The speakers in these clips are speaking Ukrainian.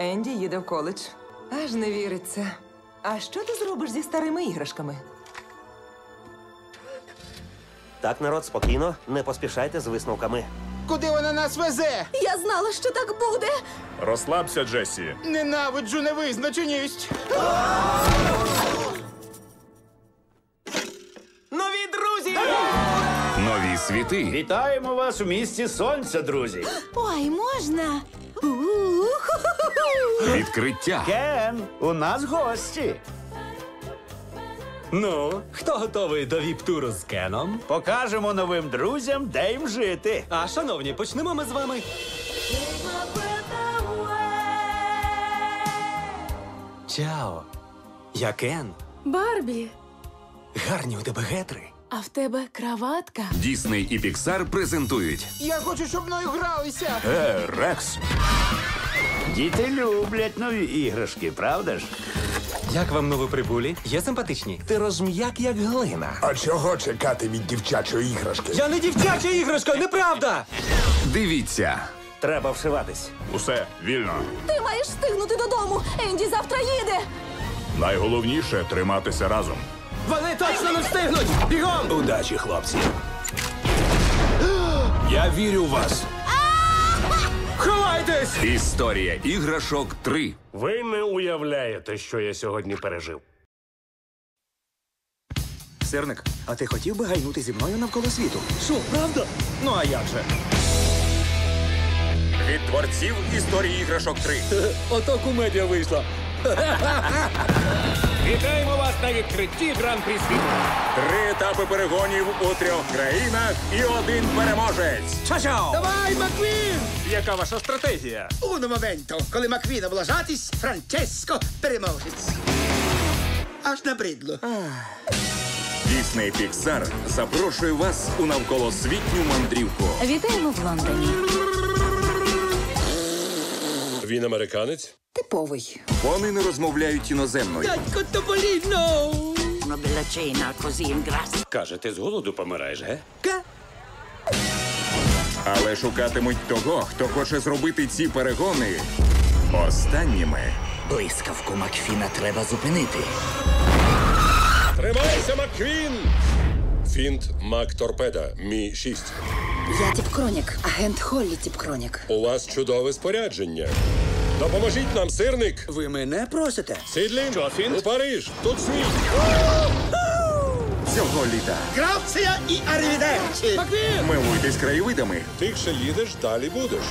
Енді їде в коледж. Аж не віриться. А що ти зробиш зі старими іграшками? Так, народ, спокійно, не поспішайте з висновками. Куди вона нас везе? Я знала, що так буде. Розслабся, Джесі. Ненавиджу невизначеність. Нові друзі! Нові світи. Вітаємо вас у місті сонця, друзі. Ой, можна? Відкриття. Кен, у нас гості. Ну, хто готовий до віп-туру з Кеном? Покажемо новим друзям, де їм жити. А, шановні, почнемо ми з вами. Чао. Я Кен. Барбі, Гарні у тебе гетри. а в тебе краватка? Дісней і Піксар презентують Я хочу, щоб мною гралися. Рекс. Діти люблять нові іграшки, правда ж? Як вам новоприбулі? Є симпатичні? Ти розм'як, як глина. А чого чекати від дівчачої іграшки? Я не дівчача іграшка, неправда! Дивіться. Треба вшиватись. Усе, вільно. Ти маєш встигнути додому. Енді завтра їде. Найголовніше – триматися разом. Вони точно не встигнуть! Бігом! Удачі, хлопці. Я вірю в вас. Ховайтесь! Історія іграшок 3. Ви не уявляєте, що я сьогодні пережив. Сирник, а ти хотів би гайнути зі мною навколо світу? Що, правда? Ну а як же? Від творців історії іграшок 3. Ото комедія вийшла. Вітаємо вас на відкритті Гран-прі світу. 3 етапи перегонів у 3 країнах і 1 переможець. Чао! Давай, Маквін! Яка ваша стратегія? Уно моменто, коли Маквін облажатись, Франческо переможець. Аж набридло. Дісней Піксар запрошує вас у навколосвітню мандрівку. Вітаємо в Лондоні. Він американець? Типовий. Вони не розмовляють іноземною. Дядько Тополіно! Каже, ти з голоду помираєш, ге? Але шукатимуть того, хто хоче зробити ці перегони останніми. Блискавку Макфіна треба зупинити. Тримайся, Макквін! Фінт Мак Торпеда, Мі-6. Я Тіп-Кронік, агент Холлі Тіп-Кронік. У вас чудове спорядження. Допоможіть нам, сирник! Ви мене просите? Сідлін, у Париж, тут світ! Цього літа Грація і арівідерчі! милуйтесь краєвидами. Тихше їдеш, далі будеш.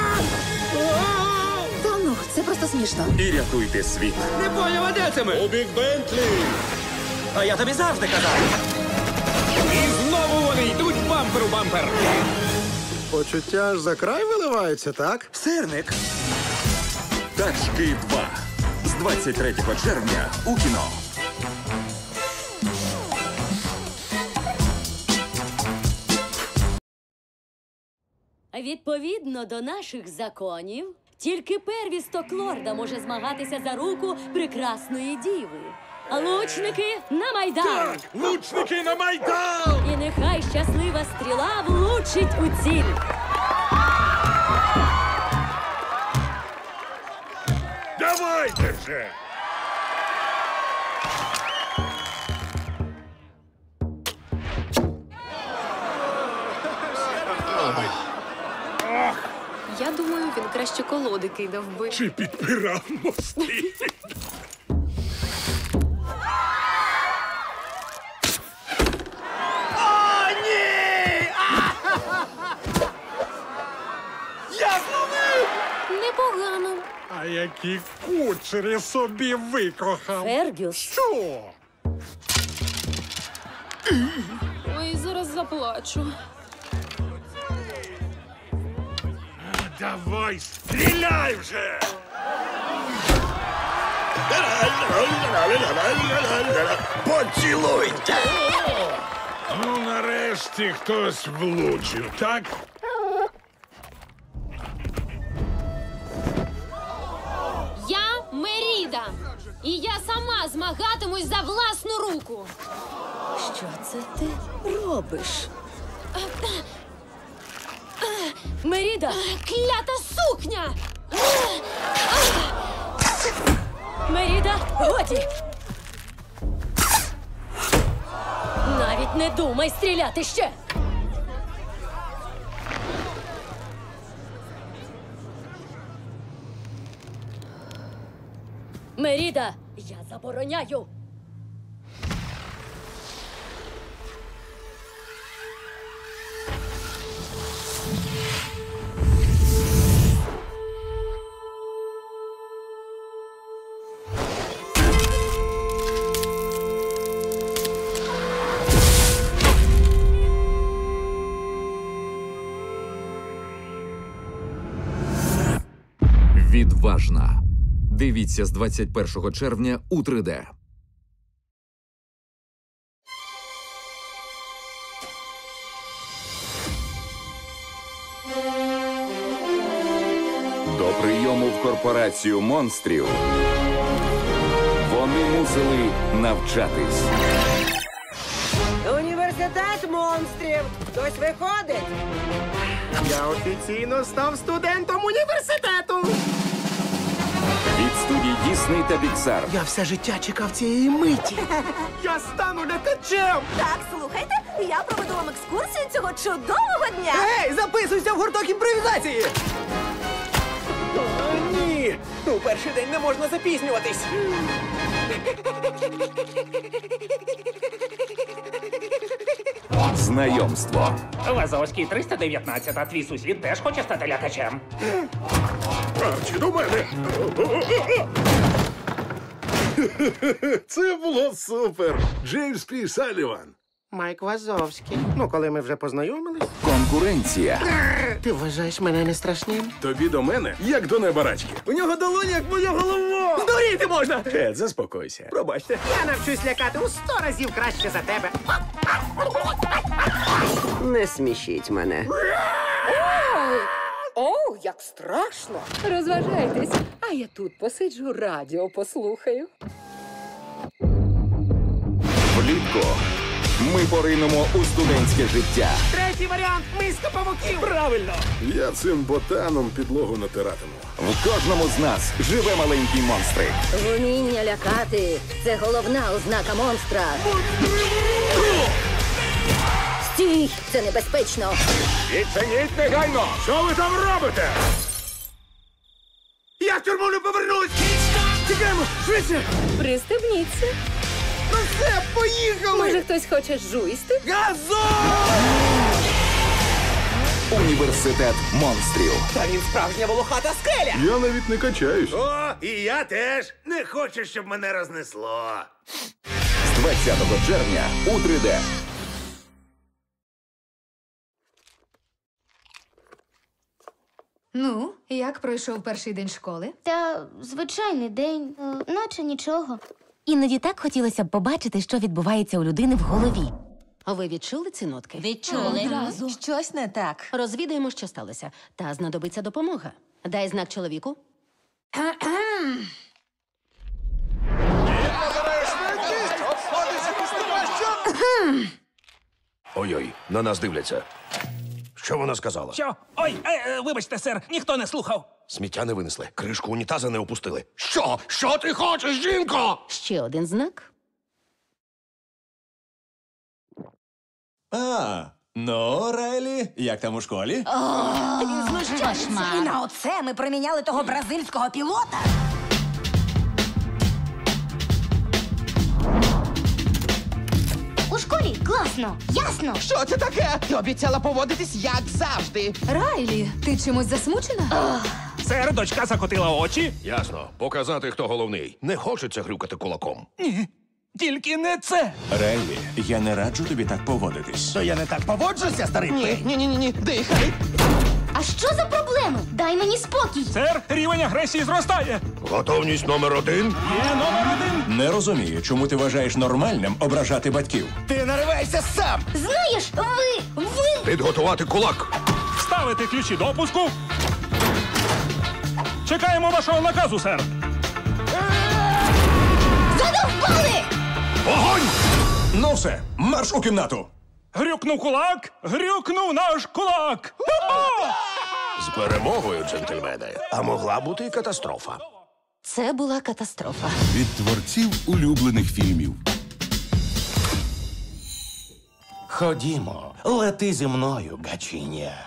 Та ну, це просто смішно. І рятуйте світ. Не поняв, а де це ми? У Бік Бентлі! А я тобі завжди казав. І знову вони йдуть бампер у бампер. Почуття аж за край виливаються, так? Сирник. Тачки 2 з 23 червня у кіно. Відповідно до наших законів, тільки первісток лорда може змагатися за руку прекрасної діви. Лучники на Майдан! Лучники на Майдан! І нехай щаслива стріла влучить у ціль. Давайте вже! Я думаю, він краще колоди кидав би. Чи підпирав мости? Непогано. А які кучері собі викохав. Фергюс. Що? Ой, зараз заплачу. Давай, стріляй вже! Поцілуйте! Ну, нарешті хтось влучив, так? Я Меріда. І я сама змагатимусь за власну руку. Що це ти робиш? Меріда! Клята сукня! Меріда, годі! Навіть не думай стріляти ще! Меріда, я забороняю! Відважна. Дивіться з 21 червня у 3D. До прийому в корпорацію монстрів вони мусили навчатись. Університет монстрів! Хтось виходить? Я офіційно став студентом університету. Від студій Disney та Pixar. Я все життя чекав цієї миті. Я стану летачем. Так, слухайте, я проведу вам екскурсію цього чудового дня. Ей, записуйся в гурток імпровізації! О, ні! У перший день не можна запізнюватись! Знайомство. Лазовський 319, а твій сусід теж хоче стати лякачем. Чи до мене? Це було супер. Джеймс Пі Саліван. Майк Вазовський. Ну, коли ми вже познайомились. Конкуренція. Ти вважаєш мене не страшним? Тобі до мене, як до небарачки. У нього долоні, як моя голова! Здуріти можна! Ед, заспокойся. Пробачте. Я навчусь лякати у 100 разів краще за тебе. Не смішіть мене. О, як страшно. Розважайтесь, а я тут посиджу, радіо послухаю. Влітку ми поринемо у студентське життя. Третій варіант – миска павуків. Правильно! Я цим ботаном підлогу натиратиму. В кожному з нас живе маленький монстрик. Вміння лякати – це головна ознака монстра. Стій! Це небезпечно! Відчиніть негайно! Що ви там робите? Я в тюрму не повернусь. Тікаємо, швидше. Пристебніться. Ну все, поїхали. Може, хтось хоче жуйсти? Газон! Університет монстрів. Та він справжня волохата скеля! Я навіть не качаюсь. О, і я теж не хочу, щоб мене рознесло. З 20 червня у 3D. Ну, як пройшов перший день школи? Та звичайний день, наче нічого. Іноді так хотілося б побачити, що відбувається у людини в голові. А ви відчули ці нотки? Відчули. Щось не так. Розвідаємо, що сталося. Та знадобиться допомога. Дай знак чоловіку. Ой-ой, на нас дивляться. Що вона сказала? Що? Ой, вибачте, сер, ніхто не слухав. Сміття не винесли, кришку унітаза не опустили. Що? Що ти хочеш, жінко? Ще один знак. Ну, Райлі, як там у школі? Він знущається. І на оце ми приміняли того бразильського пілота. У школі класно, ясно. Що це таке? Ти обіцяла поводитись, як завжди. Райлі, ти чимось засмучена? Сер, дочка закотила очі. Ясно, показати, хто головний. Не хочеться грюкати кулаком. Ні, тільки не це. Райлі, я не раджу тобі так поводитись. То я не так поводжуся, старий пень. Ні, дихай. А що за проблеми? Дай мені спокій. Сер, рівень агресії зростає. Готовність номер 1. Є номер 1. Не розумію, чому ти вважаєш нормальним ображати батьків. Ти наривайся сам. Знаєш, ви... Підготувати кулак. Ставити ключі допуску. Чекаємо вашого наказу, сер. Задовбали! Огонь! Ну все, марш у кімнату. Грюкнув кулак, грюкнув наш кулак. З перемогою, джентльмени. А могла бути і катастрофа. Це була катастрофа. Від творців улюблених фільмів. Ходімо, лети зі мною, гачиня.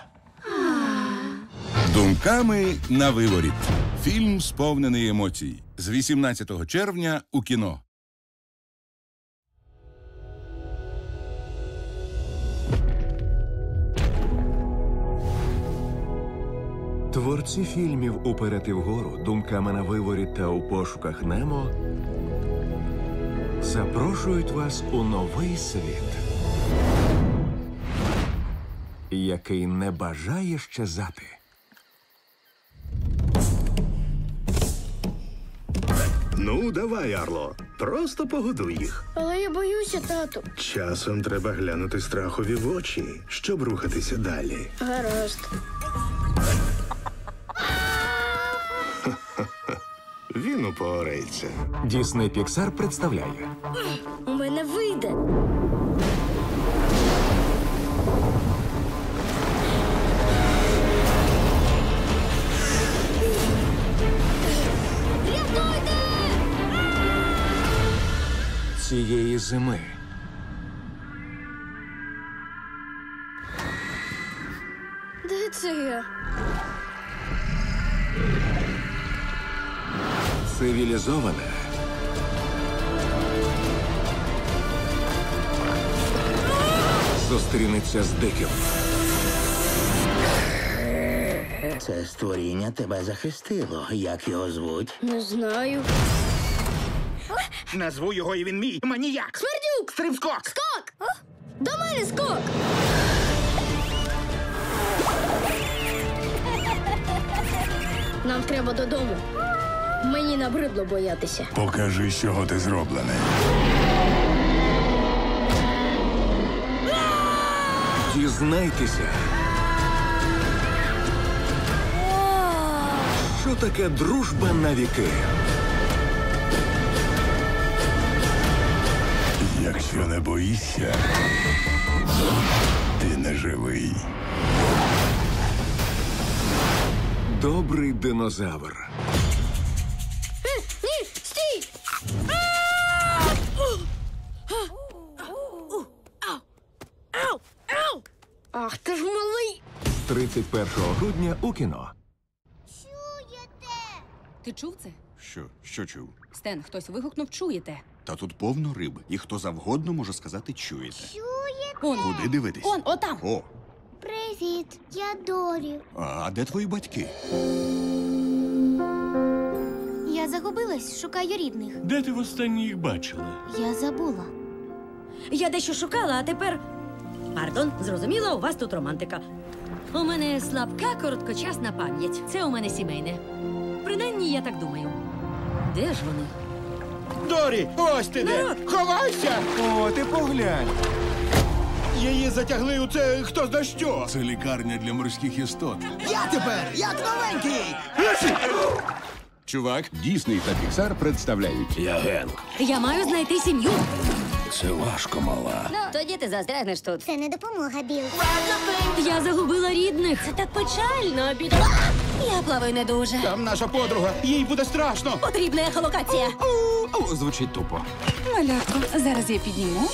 Думками на виворіт. Фільм сповнений емоцій. З 18 червня у кіно. Творці фільмів «Уперед і вгору», «Думками на виворіт» та «У пошуках Немо» запрошують вас у новий світ, який не бажає щезати. Ну, давай, Арло. Просто погодуй їх. Але я боюся, тату. Часом треба глянути страхові в очі, щоб рухатися далі. Гаразд. Він упорається. Дісней Піксар представляє У мене вийде. цієї зими. Де це я? Цивілізоване. Зустрінеться з диким. Це створіння тебе захистило. Як його звуть? Не знаю. Назву його, і він мій. Маніяк. Смердюк! Стрибскок! Скок! До мене скок! Нам треба додому. Мені набридло боятися. Покажи, з чого ти зроблений. Дізнайтеся, що таке дружба на віки. Якщо не боїшся, ти не живий. Добрий динозавр. Ні, стій! Ах, ти ж малий! 31 грудня у кіно. Ти чув це? Що чув? Стен, хтось вигукнув «чуєте». Та тут повно риби, і хто завгодно може сказати «чуєте». Он. Куди дивитись? Он, отам. О, Привіт, я Дорі. а де твої батьки? Я загубилась, шукаю рідних. Де ти востаннє їх бачила? Я забула. Я дещо шукала, а тепер... Пардон, зрозуміла, у вас тут романтика. У мене слабка, короткочасна пам'ять. Це у мене сімейне. Принаймні, я так думаю. Де ж вони? Дорі, ось ти де! Народ! Ховайся! О, ти поглянь. Її затягли у це хто зна що. Це лікарня для морських істот. Я тепер, як новенький! Чувак, Дісней та Піксар представляють. Я Генк. Я маю знайти сім'ю. Це важко, мала. Ну, тоді ти застрягнеш тут. Це не допомога, Біл. Я загубила рідних. Це так печально, бідола. Я плаваю не дуже. Там наша подруга, їй буде страшно. Потрібна ехолокація. Звучить тупо. Малятко, зараз я підніму.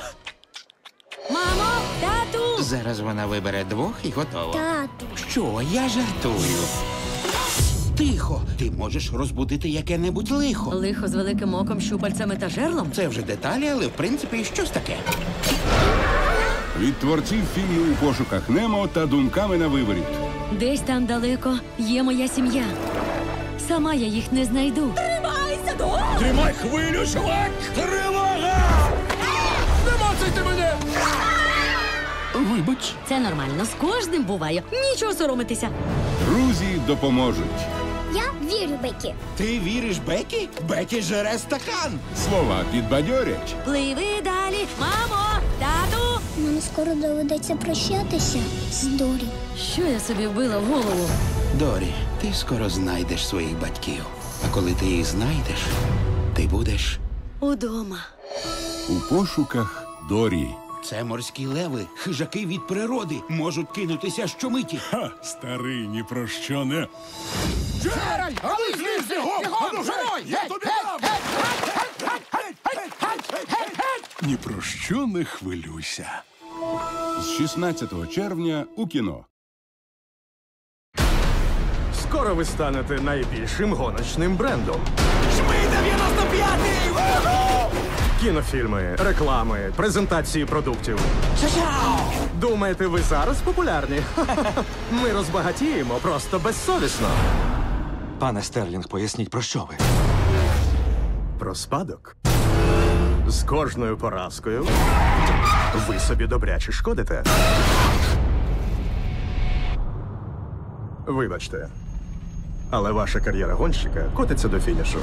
Мамо, тату! Зараз вона вибере двох і готово. Тату. Що? Я жартую. Тихо, ти можеш розбудити яке-небудь лихо. Лихо з великим оком, щупальцями та жерлом? Це вже деталі, але в принципі щось таке. Від творців фільму «У пошуках Немо» та «Думками на виворіт». Десь там далеко є моя сім'я. Сама я їх не знайду. Тримайся, Дор! Тримай хвилю, чувак! Тривога! Не мацайте мене! Вибач. Це нормально, з кожним буває. Нічого соромитися. Друзі допоможуть. Я вірю, Бекі. Ти віриш Бекі? Бекі жере стакан! Слова підбадьорять. Пливи далі. Мамо, тату! Нам скоро доведеться прощатися з Дорі. Що я собі вбила в голову? Дорі, ти скоро знайдеш своїх батьків. А коли ти їх знайдеш, ти будеш Удома. У пошуках Дорі. Це морські леви, хижаки від природи, можуть кинутися щомиті. Ха, старий, ні про що не. Джеральд, а ви зліз бігом! Ану, жарой! Я тобі дам! Ні про що не хвилюйся. З 16 червня у кіно. Скоро ви станете найбільшим гоночним брендом. Жми 95-й! Кінофільми, реклами, презентації продуктів. Думаєте, ви зараз популярні? Ми розбагатіємо просто безсовісно. Пане Стерлінг, поясніть, про що ви? Про спадок. З кожною поразкою ви собі добряче шкодите. Вибачте, але ваша кар'єра гонщика котиться до фінішу.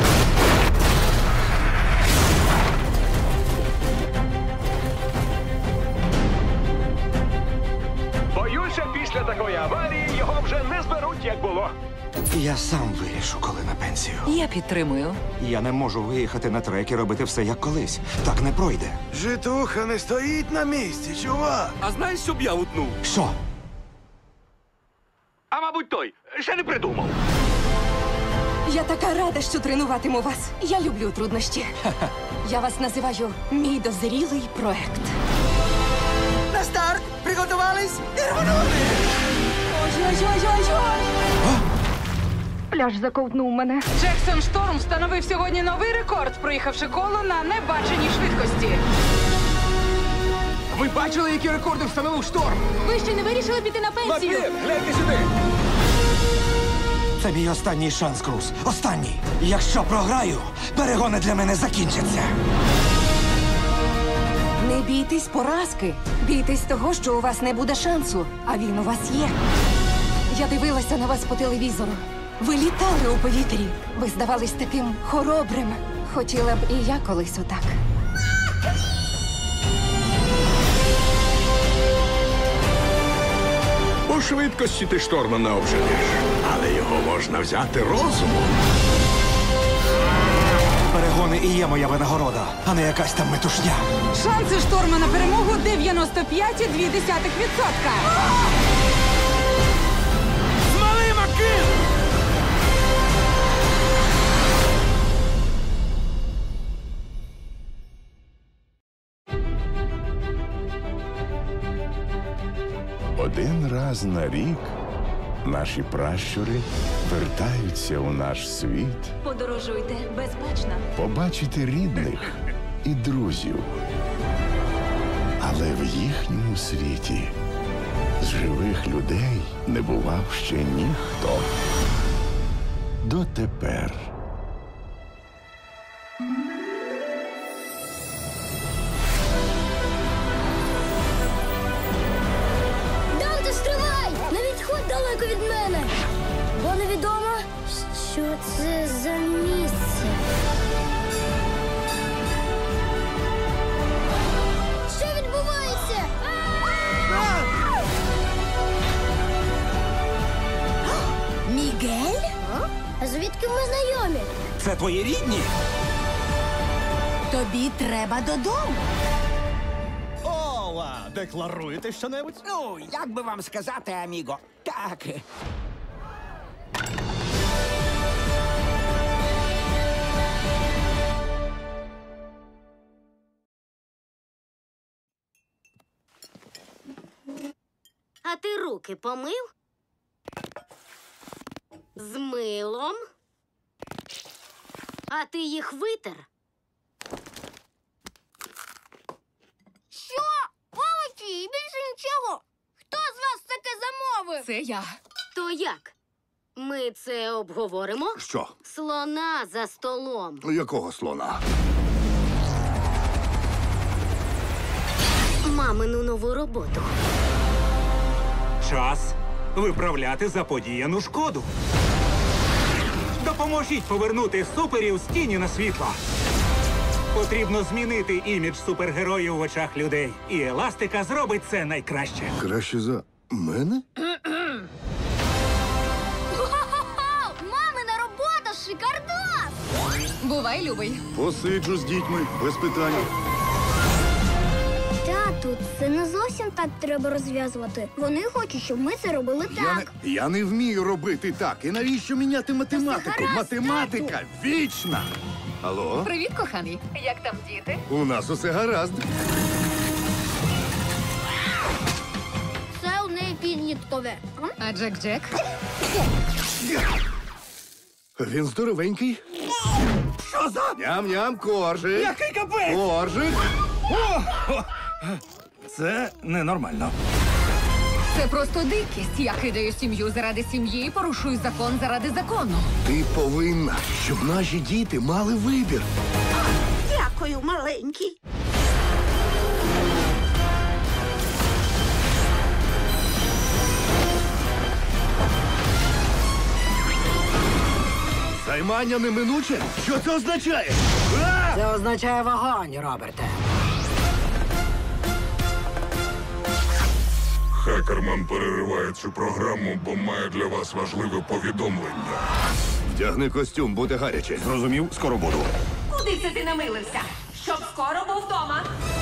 Боюся, після такої аварії його вже не зберуть, як було. Я сам вирішу, коли на пенсію. Я підтримую. Я не можу виїхати на трек і робити все як колись. Так не пройде. Житуха не стоїть на місці, чувак. А знаєш, щоб я утнув? Що? А мабуть, той ще не придумав. Я така рада, що тренуватиму вас. Я люблю труднощі. Я вас називаю мій дозрілий проект. На старт! Приготувались і рванули! Ой-ой-ой-ой-ой! Пляж заковтнув мене. Джексон Шторм встановив сьогодні новий рекорд, проїхавши коло на небаченій швидкості. Ви бачили, які рекорди встановив Шторм? Ви ще не вирішили піти на пенсію? Матвій, гляньте сюди! Це мій останній шанс, Круз. Останній. Якщо програю, перегони для мене закінчаться. Не бійтесь поразки. Бійтесь того, що у вас не буде шансу, а він у вас є. Я дивилася на вас по телевізору. Ви літали у повітрі. Ви здавались таким хоробрим. Хотіла б і я колись отак. По швидкості ти Шторма не обженеш, але його можна взяти розумом. Перегони і є моя винагорода, а не якась там метушня. Шанси Шторма на перемогу 95,2%. Змали Макин! Один раз на рік наші пращури вертаються у наш світ Подорожуйте безпечно. побачити рідних і друзів. Але в їхньому світі з живих людей не бував ще ніхто. Дотепер. Данте, стривай! Не відходь далеко від мене! Бо невідомо, що це за місце. Що відбувається? Мігель? А звідки ми знайомі? Це твої рідні? Тобі треба додому. Ола, декларуєте щонебудь? Ну, як би вам сказати, аміго? Так. А ти руки помив? З милом? А ти їх витер? Що? Овочі і більше нічого. Хто з вас таке замовив? Це я. То як? Ми це обговоримо? Що? Слона за столом. Якого слона? Мамину нову роботу. Час виправляти заподіяну шкоду. Допоможіть повернути суперів з тіні на світло. Потрібно змінити імідж супергероїв в очах людей. І Еластика зробить це найкраще. Краще за мене? Мамина робота шикардос! Бувай, любий. Посиджу з дітьми, без питань. Тату, Це не зовсім так треба розв'язувати. Вони хочуть, щоб ми це робили так. Я не вмію робити так. І навіщо міняти математику? Математика вічна. Алло? Привіт, коханий. Як там діти? У нас усе гаразд. Це у неї підліткове. А Джек-Джек? Він здоровенький. Що за? Ням-ням, коржик. Який капець? Коржик. Це ненормально. Це просто дикість. Я кидаю сім'ю заради сім'ї і порушую закон заради закону. Ти повинна, щоб наші діти мали вибір. Дякую, маленький. Займання неминуче? Що це означає? Це означає вогонь, Роберте. Хакерман перериває цю програму, бо має для вас важливе повідомлення. Вдягни костюм, буде гаряче. Зрозумів, скоро буду. Куди це ти намилився? Щоб скоро був вдома.